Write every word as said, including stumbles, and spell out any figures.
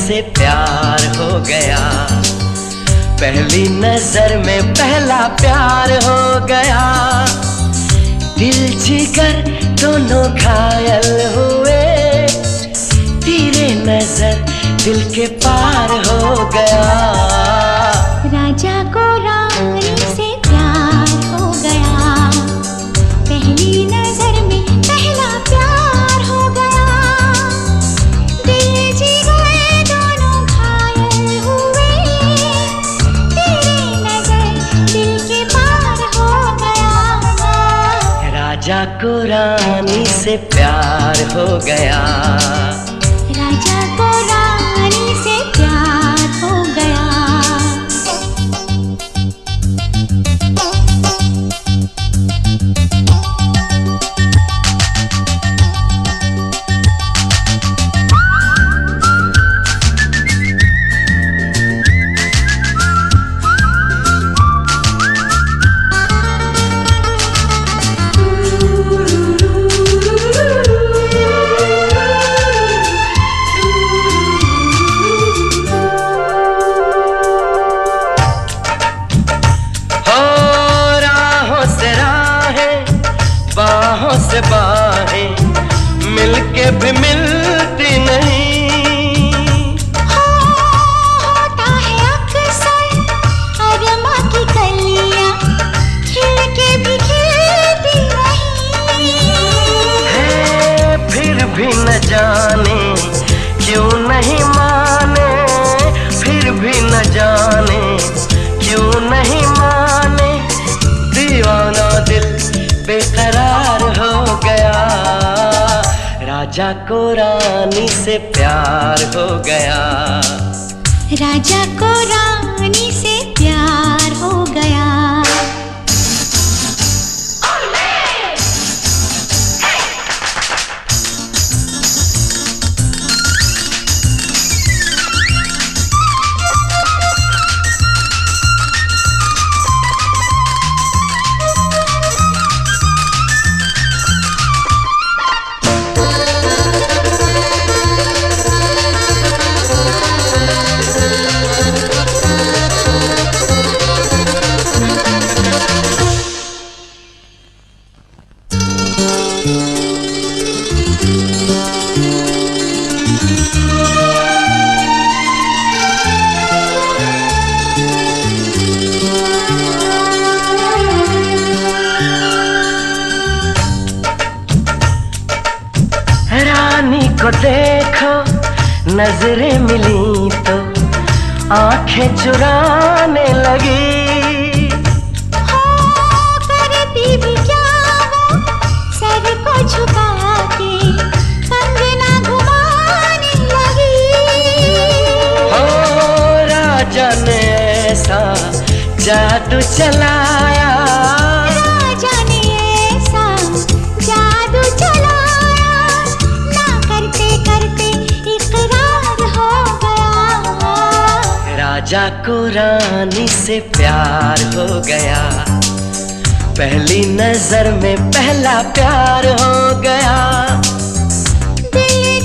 से प्यार हो गया, पहली नजर में पहला प्यार हो गया। दिल जिगर दोनों घायल हुए, तेरे नजर दिल के पार हो गया। राजा को रानी से प्यार हो गया, पहली नजर में पहला प्यार हो गया। दिल जिगर दोनों घायल हुए, तेरे नजर दिल के पार हो गया। राजा को रानी से प्यार हो गया, राजा को रानी से प्यार हो गया। से बाहें मिलके भी मिलती नहीं। होता है अक्सर अरमा की कलियां खिल के भी खिलती नहीं। है फिर भी न जाने क्यों नहीं माने, फिर भी न जाने क्यों नहीं माने। दीवाना दिल बेकरार हो गया, राजा को रानी से प्यार हो गया, राजा को रानी से प्यार हो गया। को देखो नजरें मिली तो आंखें चुराने लगी। हो करती भी क्या वो सर को झुका के कंगना घुमाने लगी। हो राजा ने ऐसा जादू चलाया, राजा ने ऐसा जादू चलाया, राजा को रानी से प्यार हो गया, पहली नजर में पहला प्यार हो गया। दिल